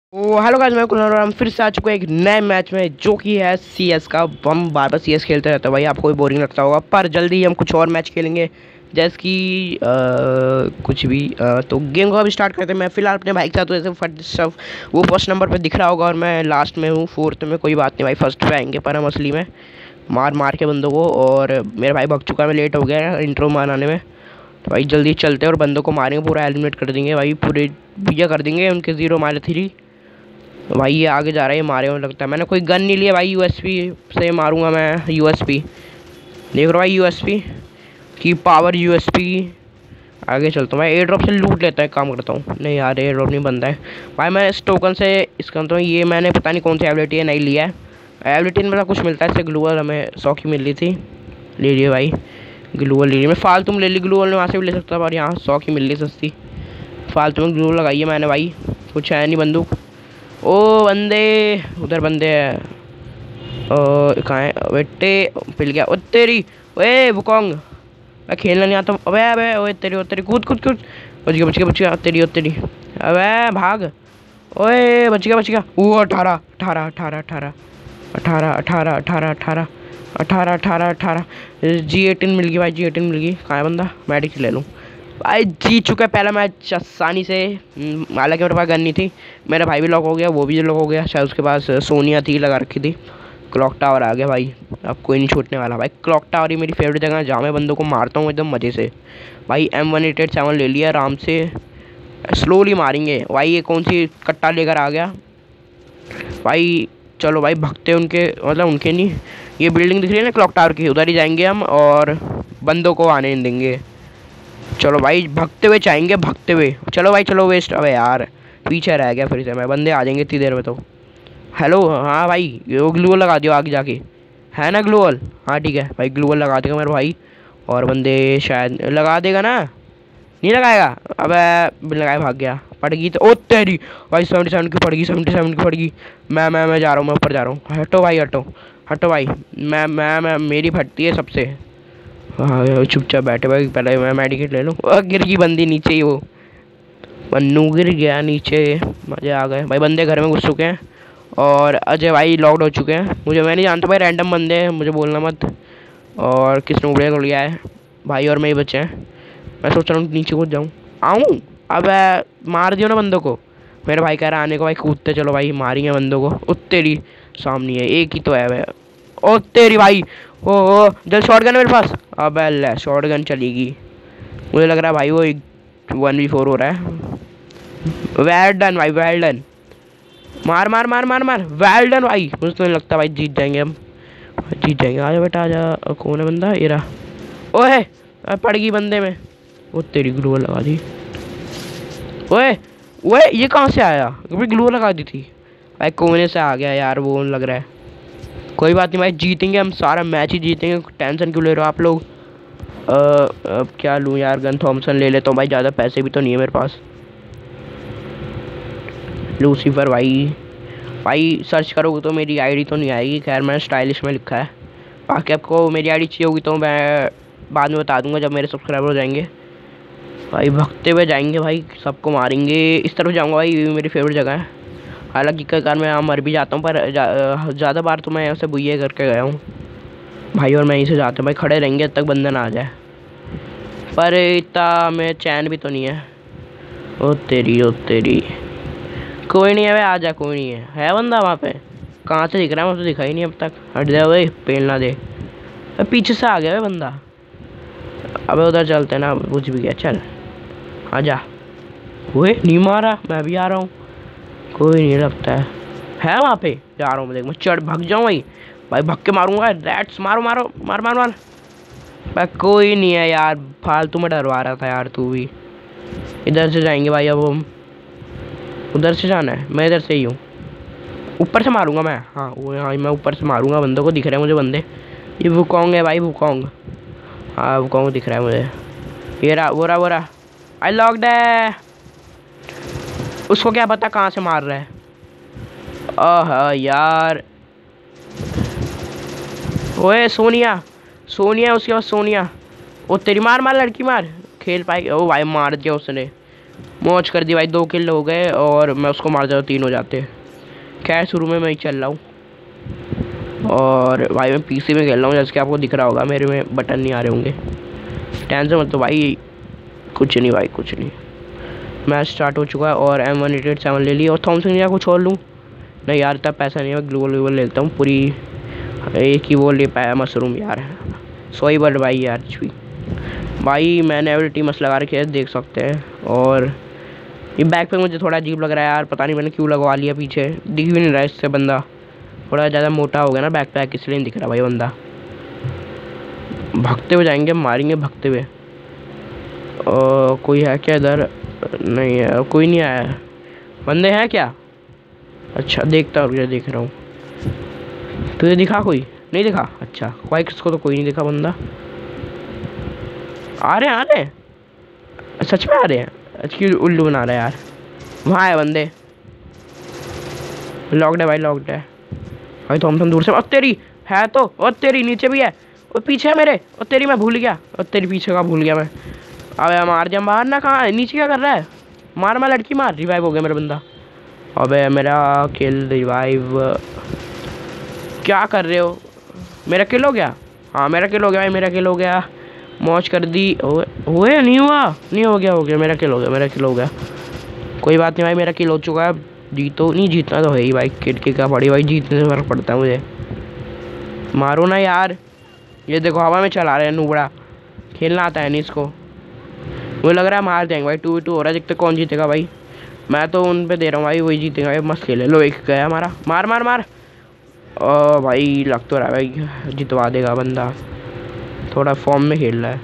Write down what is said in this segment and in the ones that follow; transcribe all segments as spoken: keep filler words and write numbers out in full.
ओ hello guys, मैं कुणाल और हम फिर से आ चुके हैं एक नए मैच में जो कि है सीएस का। हम बार बार सीएस खेलते रहते हैं भाई, आपको भी बोरिंग लगता होगा, पर जल्दी ही हम कुछ और मैच खेलेंगे जैसे कि अ, कुछ भी अ, तो गेम को अभी स्टार्ट करते हैं। मैं फिलहाल अपने भाई के साथ हूँ, जैसे फर्स्ट सब वो फर्स्ट नंबर पे दिख रहा होगा और मैं लास्ट में हूँ, फोर्थ में। कोई बात नहीं भाई, फर्स्ट पे आएंगे पर हम असली में मार मार के बंदों को। और मेरा भाई भग चुका है, मैं लेट हो गया है इंट्रो मारने में। तो भाई जल्दी चलते हैं और बंदों को मारेंगे, पूरा एलिमिनेट कर देंगे भाई, पूरे भैया कर देंगे उनके जीरो मारे थ्री। तो भाई ये आगे जा रहा है, ये मारे हुए लगता है। मैंने कोई गन नहीं लिया भाई, यूएसपी से मारूंगा मैं। यूएसपी देख रहा भाई, यूएसपी की पावर, यूएसपी की। आगे चलता हूँ भाई, एयर ड्रॉप से लूट लेता है, काम करता हूँ। नहीं यार, एयर ड्रॉप नहीं बनता है भाई। मैं इस टोकन से इसका तो ये मैंने पता नहीं कौन सी एबिलिटी है, नहीं लिया है। एबिलिटी में कुछ मिलता है, इससे ग्लूअल हमें सौ की मिल रही थी, ले लिए भाई। ग्लूअल ले ली मैं, फालतू में ले ली ग्लूअल, वहाँ से भी ले सकता पर यहाँ सौ की मिल रही सस्ती। फालतू में ग्लूअल लगाई है मैंने भाई, कुछ है नहीं बंदूक। ओ बंदे, उधर बंदे हैं। कहाँ है बेटे? पिल गया ओ तेरी। ओए वुकोंग, मैं खेलना नहीं आता। अबे अबे ओए तेरी, ओ तेरी, कूद कूद कूद। बच गया बच गया बच गया, तेरी ओ तेरी। अबे भाग। ओए बच गया बच गया। वो अठारह अठारह अठारह अठारह अठारह अठारह अठारह अठारह अठारह अठारह अठारह जी एटीन मिल गई भाई, जी एटीन मिल गई। कहाँ है बंदा? मैडिक ले लूँ भाई। जीत चुका है पहला मैच आसानी से, हालांकि मेरे पास गन नहीं थी। मेरा भाई भी लॉक हो गया, वो भी लॉक हो गया, शायद उसके पास सोनिया थी लगा रखी थी। क्लॉक टावर आ गया भाई, अब कोई नहीं छूटने वाला भाई। क्लॉक टावर ही मेरी फेवरेट जगह है जहाँ मैं बंदों को मारता हूँ एकदम मज़े से भाई। M one eight eight seven ले लिया आराम से, स्लोली मारेंगे भाई। ये कौन सी कट्टा लेकर आ गया भाई? चलो भाई भगते उनके, मतलब उनके नहीं, ये बिल्डिंग दिख रही है ना क्लॉक टावर की, उधर ही जाएंगे हम और बंदों को आने नहीं देंगे। चलो भाई भगते हुए जाएंगे, भगते हुए। चलो भाई चलो, वेस्ट। अबे यार पीछे रह गया फिर से मैं, बंदे आ जाएंगे इतनी देर में तो। हेलो हाँ भाई, वो ग्लूअल लगा दियो आगे जाके, है ना ग्लूअल? हाँ ठीक है भाई, ग्लूअल लगा देगा मेरा भाई। और बंदे शायद लगा देगा ना, नहीं लगाएगा? अबे लगाए, भाग गया। पड़ गई तो ओ तेरी भाई, सेवेंटी सेवन की पड़ गई, सेवेंटी सेवन की पड़ गई। मैं मैं मैं जा रहा हूँ, मैं ऊपर जा रहा हूँ। हटो भाई हटो हटो भाई, मैं मैं मैं मेरी फटती है सबसे। हाँ चुपचाप बैठे भाई, पहले मैं मेडिकेट ले लूँ। गिर गई बंदी नीचे ही, वो मन्नू गिर गया नीचे। मजे आ गए भाई, बंदे घर में घुस चुके हैं और अजय भाई लॉक्ड हो चुके हैं। मुझे, मैं नहीं जानता भाई, रैंडम बंदे हैं, मुझे बोलना मत। और किसने उड़े को लिया है भाई, और मैं ही बचे हैं। मैं सोच रहा हूँ नीचे कूद जाऊँ, आऊँ। अब मार दियो ना बंदों को। मेरे भाई कह रहा आने को भाई, कूदते चलो भाई, मारेंगे बंदों को। उत्तेरी सामने है, एक ही तो है भाई। ओ तेरी भाई, ओ ओ जल शॉर्ट गन है मेरे पास। अब ले शॉर्ट गन चलेगी, मुझे लग रहा है भाई वो वन वी फोर हो रहा है। वेल डन भाई, वेल डन। मार मार मार मार मार, वेल डन भाई। मुझे तो नहीं लगता भाई जीत जाएंगे हम, जीत जाएंगे। आजा बेटा आजा। कौन है बंदा? ये रहा। ओए पड़ गई बंदे में, वो तेरी ग्लूअल लगा दी। ओए ओए ये कहाँ से आया? कभी ग्लूअल लगा दी थी भाई, कोने से आ गया यार वो, लग रहा है। कोई बात नहीं भाई, जीतेंगे हम, सारा मैच ही जीतेंगे। टेंशन क्यों ले रहे हो आप लोग? अब क्या लूँ यार, गन थॉमसन ले लेता हूँ भाई, ज़्यादा पैसे भी तो नहीं है मेरे पास। लूसीफर भाई, भाई सर्च करोगे तो मेरी आईडी तो नहीं आएगी, खैर मैंने स्टाइलिश में लिखा है। बाकी आपको मेरी आईडी चाहिए होगी तो मैं बाद में बता दूंगा जब मेरे सब्सक्राइबर हो जाएंगे। भाई भगते हुए जाएंगे भाई, सबको मारेंगे। इस तरफ जाऊँगा भाई, ये मेरी फेवरेट जगह है। हालांकि कई बार मैं यहाँ मर भी जाता हूँ, पर ज़्यादा बार तो मैं यहाँ से बुइये करके गया हूँ भाई। और मैं यहीं से जाता हूँ भाई, खड़े रहेंगे जब तक बंदा ना आ जाए। पर इतना में चैन भी तो नहीं है। ओ तेरी ओ तेरी, कोई नहीं है भाई, आ जा। कोई नहीं है, है बंदा वहाँ पे? कहाँ से दिख रहा है? मुझे तो दिखा ही नहीं अब तक। हट जाओ भाई, पेल ना दे। पीछे से आ गया भाई बंदा। अबे उधर चलते ना, बुझ भी गया। चल आ जा। ओए नहीं मारा, मैं भी आ रहा हूँ। कोई नहीं लगता है, है वहाँ पे। जा रहा हूँ मैं, देख मैं चढ़ भाग जाऊँ भाई। भाई भग के मारूंगा, रैट्स मारो मारो मार मार मार। भाई कोई नहीं है यार, फालतू में डरवा रहा था यार तू भी। इधर से जाएंगे भाई, अब हम उधर से जाना है। मैं इधर से ही हूँ, ऊपर से मारूंगा मैं। हाँ वो, हाँ मैं ऊपर से मारूंगा। बंदों को दिख रहे हैं मुझे बंदे। ये वुकोंग है भाई, वुकोंग। हाँ वुकोंग दिख रहा है मुझे। ये रहा वो रहा वो रहा। आई लॉक्ड है। उसको क्या पता कहाँ से मार रहा है। ओह यार, ओए सोनिया, सोनिया उसके पास, सोनिया। ओ तेरी, मार मार लड़की मार, खेल पाएगी। ओ भाई मार दिया उसने। मौज कर दी भाई, दो किल हो गए और मैं उसको मार जाता तीन हो जाते। खैर शुरू में मैं ही चल रहा हूँ और भाई मैं पीसी में खेल रहा हूँ, जैसे कि आपको दिख रहा होगा मेरे में बटन नहीं आ रहे होंगे। टेंशन मत तो भाई, कुछ नहीं भाई कुछ नहीं। मैच स्टार्ट हो चुका है और M one eight eight seven ले लिया और थॉमसन या कुछ और लूँ। नहीं यार इतना पैसा नहीं है, ग्लूवल व्लूवल ले लेता हूँ पूरी, एक ही वो ले पाया मशरूम यार। सॉरी बट भाई यार भी भाई मैंने एबिलिटी मस्त लगा रखी है देख सकते हैं। और ये बैक पे मुझे थोड़ा अजीब लग रहा है यार, पता नहीं मैंने क्यों लगवा लिया, पीछे दिख भी नहीं रहा इससे बंदा, थोड़ा ज़्यादा मोटा हो गया ना बैक पैक इसलिए नहीं दिख रहा भाई बंदा। भागते हुए जाएंगे, मारेंगे भागते हुए। कोई है क्या इधर? नहीं है, कोई नहीं आया। बंदे हैं क्या? अच्छा देखता हूँ, देख रहा हूँ। तुझे दिखा कोई? नहीं दिखा? अच्छा कोई, किसको तो कोई नहीं दिखा बंदा। आ रहे हैं आ रहे हैं, सच में आ रहे हैं? अच्छी उल्लू बना रहा है यार। वहाँ है बंदे, लॉक्ड है भाई लॉक्ड है भाई। तो हम दूर से, और तेरी है तो, और तेरी नीचे भी है, और पीछे है मेरे, और तेरी मैं भूल गया, और तेरी पीछे का भूल गया मैं। अबे मार जा, मार ना, कहाँ है? नीचे क्या कर रहा है? मार मार लड़की मार। रिवाइव हो गया मेरा बंदा। अबे मेरा किल रिवाइव, क्या कर रहे हो? मेरा किल हो गया? हाँ मेरा किल हो गया भाई, मेरा किल हो गया। मौज कर दी। हुए नहीं हुआ? नहीं हो गया, हो गया मेरा किल हो गया, मेरा किल हो गया। कोई बात नहीं भाई, मेरा किल हो चुका है। जीतो नहीं, जीतना तो है ही भाई, किटकी का पड़ी भाई, जीतने से फर्क पड़ता है मुझे। मारो ना यार, ये देखो हवा में चला रहे हैं नूबड़ा, खेलना आता है नहीं इसको। मुझे लग रहा है मार जाएंगे भाई, टू टू हो रहा है, देखते कौन जीतेगा भाई। मैं तो उन पे दे रहा हूँ भाई, वही जीतेगा भाई, मस्त खेले। लो एक गया हमारा, मार मार मार। ओ भाई लग तो रहा है भाई जितवा देगा बंदा, थोड़ा फॉर्म में खेल रहा है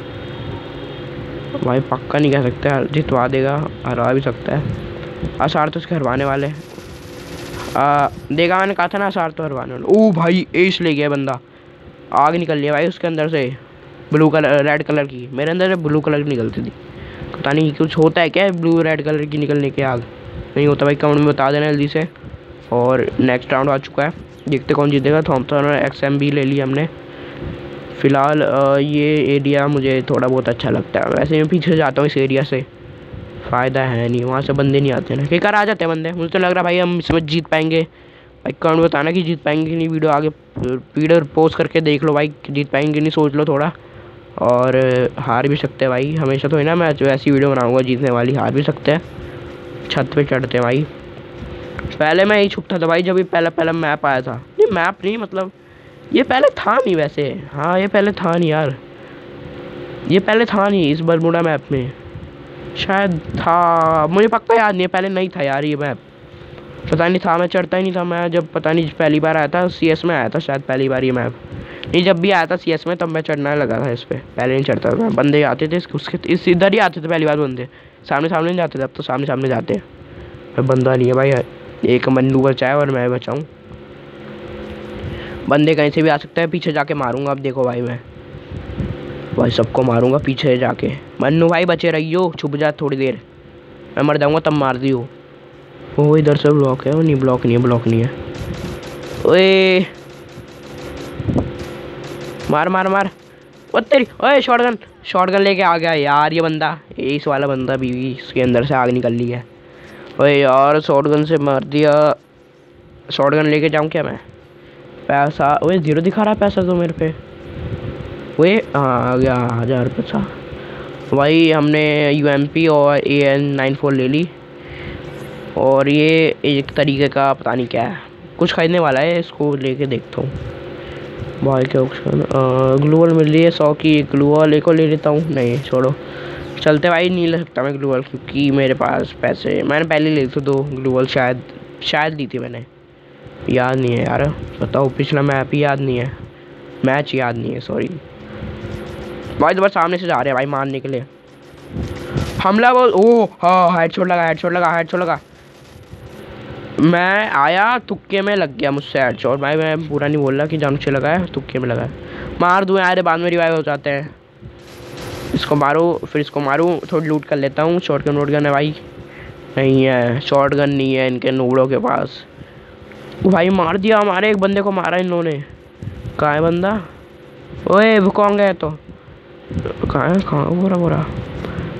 भाई, पक्का नहीं कह सकते यार, जितवा देगा, हरा भी सकता है। आसार तो उसके हरवाने वाले आ, देखा मैंने कहा था ना, आसार तो हरवाने वाले। ओ भाई एस ले गया बंदा, आग निकल लिया भाई उसके अंदर से, ब्लू कलर रेड कलर की। मेरे अंदर से ब्लू कलर की निकलती थी, पता नहीं कुछ होता है क्या ब्लू रेड कलर की निकलने के आग? नहीं होता भाई, कमेंट में बता देना जल्दी से। और नेक्स्ट राउंड आ चुका है, देखते कौन जीतेगा। थॉमसन और एक्स एम बी ले लिया हमने। फ़िलहाल ये एरिया मुझे थोड़ा बहुत अच्छा लगता है, वैसे मैं पीछे जाता हूँ इस एरिया से, फ़ायदा है नहीं, वहाँ से बंदे नहीं आते ना, कई बार आ जाते हैं बंदे। मुझे तो लग रहा है भाई हम इसमें जीत पाएंगे भाई, कौन बताना कि जीत पाएंगे कि नहीं। वीडियो आगे वीडियो पोस्ट करके देख लो भाई, जीत पाएंगे कि नहीं सोच लो थोड़ा, और हार भी सकते हैं भाई, हमेशा तो है ना मैं ऐसी वीडियो बनाऊँगा जीतने वाली, हार भी सकते हैं। छत पे चढ़ते हैं भाई, पहले मैं यही छुपता था भाई, जब भी पहला पहला मैप आया था। नहीं मैप नहीं, मतलब ये पहले था नहीं वैसे, हाँ ये पहले था नहीं यार, ये पहले था नहीं इस बरमूडा मैप में, शायद था, मुझे पक्का याद नहीं है, पहले नहीं था यार ये मैप, पता नहीं था, मैं चढ़ता ही नहीं था मैं, जब पता नहीं पहली बार आया था सी एस में आया था शायद पहली बार ये मैप। नहीं जब भी आया था सी एस में तब मैं चढ़ना लगा था इस पर, पहले नहीं चढ़ता था। बंदे आते थे उसके इस इधर ही आते थे पहली बार बंदे, सामने सामने नहीं जाते थे, अब तो सामने सामने जाते हैं। बंदा नहीं है भाई, एक मन्नू बचा है और मैं बचाऊँ, बंदे कहीं से भी आ सकते हैं। पीछे जाके मारूंगा अब देखो भाई, मैं भाई सबको मारूंगा पीछे जाके। मन्नू भाई बचे रहियो, छुप जा थोड़ी देर, मैं मर जाऊंगा तब मार दियो। वो इधर से ब्लॉक है, वो नहीं ब्लॉक नहीं है, ब्लॉक नहीं है। ओए मार मार मार, ओ तेरी, ओए शॉटगन शॉटगन लेके आ गया यार ये बंदा, इस वाला बंदा भी, इसके अंदर से आग निकल ली है। ओए यार शॉटगन से मार दिया, शॉटगन लेके जाऊँ क्या मैं? पैसा, ओए जीरो दिखा रहा है पैसा तो मेरे पे। वे हाँ आ गया हज़ार पैसा भाई। हमने यू एम पी और ए एन नाइन फोर ले ली, और ये एक तरीके का पता नहीं क्या है, कुछ खरीदने वाला है, इसको लेके देखता हूँ भाई। क्या ऑप्शन, ग्लूवल मिल रही है सौ की, ग्लूवल एक और ले लेता हूँ। नहीं छोड़ो चलते भाई, नहीं ले सकता मैं ग्लूवल क्योंकि मेरे पास पैसे, मैंने पहले ले ली थी दो ग्लूवल, शायद शायद दी थी मैंने, याद नहीं है यार, बताओ पिछला मैप ही याद नहीं है, मैच याद नहीं है, सॉरी भाई। तो बस सामने से जा रहे हैं भाई मारने के लिए, हमला बोल। ओ हाँ हेडशॉट लगा, हेडशॉट लगा, हेडशॉट लगा। मैं आया तुक्के में लग गया मुझसे हेडशॉट भाई, मैं पूरा नहीं बोल रहा कि जान से लगा है, तुक्के में लगा है। मार दूँ यार, बाद में रिवाइव हो जाते हैं। इसको मारो फिर इसको मारूँ, थोड़ी लूट कर लेता हूँ। शॉर्ट गन वोट गन है भाई? नहीं है, शॉर्ट गन नहीं है इनके नूबड़ों के पास। भाई मार दिया, हमारे एक बंदे को मारा इन लोगों ने। कहाँ है बंदा? ओए वो कौन गया तो, कहाँ है, कहाँ बोरा बोरा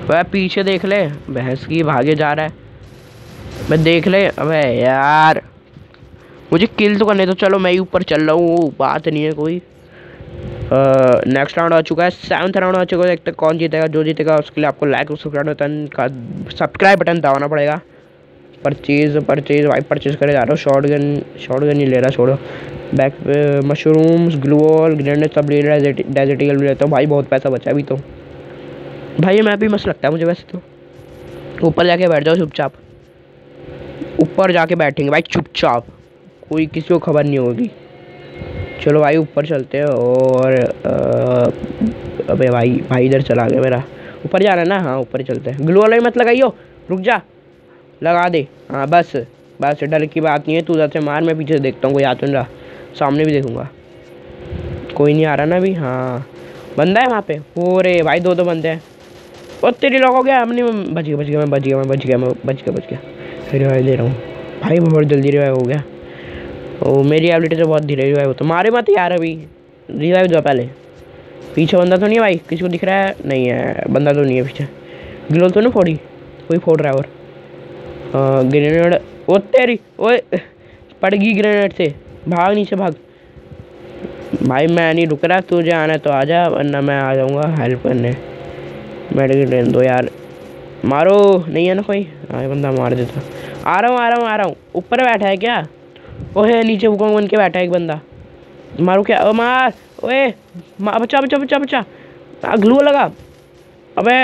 वह पीछे देख ले, भैंस की भागे जा रहा है। मैं देख ले। अबे यार मुझे किल तो करने तो, चलो मैं ही ऊपर चल रहा हूँ, बात नहीं है कोई। नेक्स्ट राउंड आ चुका है, सेवन्थ राउंड आ चुका है। देखते कौन जीतेगा। जो जीतेगा उसके लिए आपको लाइक और सब्सक्राइब बटन का सब्सक्राइब बटन दबाना पड़ेगा। परचेज परचेज भाई परचेज करे जा रहा हूँ। शॉर्ट गन शॉर्ट गन नहीं ले रहा, छोड़ो। बैक मशरूम्स ग्लूवॉल ग्रेनेड सब ले रहा है। डेजर्ट ईगल भी लेता हूँ भाई, बहुत पैसा बचा अभी तो भाई। ये मैप भी मस्त लगता है मुझे वैसे तो। ऊपर जाके बैठ जाओ चुपचाप, ऊपर जाके बैठेंगे भाई चुपचाप, कोई किसी को खबर नहीं होगी। चलो भाई ऊपर चलते हैं। और आ, अबे भाई भाई इधर चला गया मेरा। ऊपर जाना है ना? हाँ ऊपर चलते हैं। ग्लू वाला ही मत लगाइयो, रुक जा, लगा दे। हाँ बस बस, डर की बात नहीं है। तू उधर से मार, मैं पीछे से देखता हूँ कोई आ तो नहीं रहा। सामने भी देखूंगा, कोई नहीं आ रहा ना अभी। हाँ बंदा है वहाँ पे। हो रे भाई दो दो बंदे हैं। और तेरी लॉक हो गया। हमने बच गया बच गया मैं बच गया मैं बच गया मैं बच गया बच गया फिर रिवाइव दे रहा हूँ भाई, बहुत जल्दी रिवाइव हो गया। ओ मेरी एबिलिटी तो बहुत धीरे रिवाइव होता। मारे मत यार, अभी रिवाइव दो पहले। पीछे बंदा तो नहीं है भाई? किसी को दिख रहा है? नहीं है, बंदा तो नहीं है पीछे। ग्लोल तो नहीं फोड़ी? कोई फोड़ रहा है। और ग्रेनेड, ओ तेरी ओए पड़ गई ग्रेनेड से। भाग नीचे भाग भाई, मैं नहीं रुक रहा। तुझे आना है तो आ जा, वरना मैं आ जाऊँगा हेल्प करने। मेडिकेट लेने दो यार। मारो, नहीं है ना कोई? हाँ बंदा मार देता। आ रहा हूँ आ रहा हूँ आ रहा हूँ। ऊपर बैठा है क्या? ओहे नीचे हुकम बन के बैठा है एक बंदा। मारो क्या? ओ मार, ओए मार, बचा बचा बचा बचा। ग्लू लगा। अबे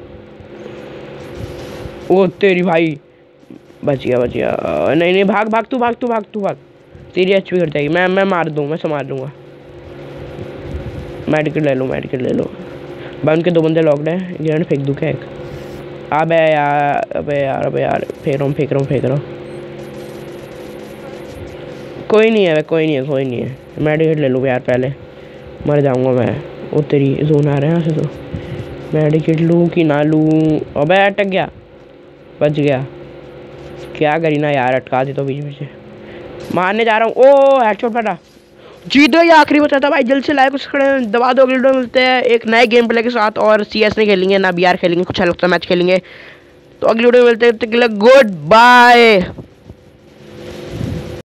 ओ तेरी भाई, बच गया बच गया। नहीं नहीं भाग भाग तू भाग तू भाग तू भाग। तेरी एच पी घट जाएगी। मैं मैं मार दूँ, मैं संभाल दूँगा। मेडिकेट ले लो मेडिकेट ले लो। भाई उनके दो बंदे लॉक्ड हैं। ग्रेनेड फेंक दूँ क्या एक? अबे यार अबे यार अबे यार फेंक रहा हूँ फेंक रहा हूँ फेंक रहा हूँ। कोई नहीं है कोई नहीं है कोई नहीं है। मेडिकेट ले लूँ यार, पहले मर जाऊँगा मैं। वो तेरी जोन आ रहा है यहाँ से तो। मेडिकेट लूँ कि ना लूँ? अबे अटक गया, बच गया। क्या करी ना यार, अटका दी तो बीच में से। मारने जा रहा हूँ। ओ हेडशॉट फटा। जीत गई, आखिरी बचा था भाई। जल्द से लाइक खड़े दबा दो। वीडियो मिलते हैं एक नए गेम प्ले के साथ, और सी एस नहीं खेलेंगे ना बी आर खेलेंगे, कुछ अलग सा मैच खेलेंगे। तो अगली वीडियो में मिलते हैं, गुड बाय।